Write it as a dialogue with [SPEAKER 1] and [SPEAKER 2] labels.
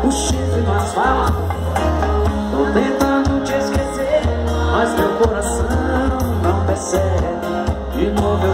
[SPEAKER 1] o chifre no asfalto. Tô tentando te esquecer, mas meu coração não percebe. De novo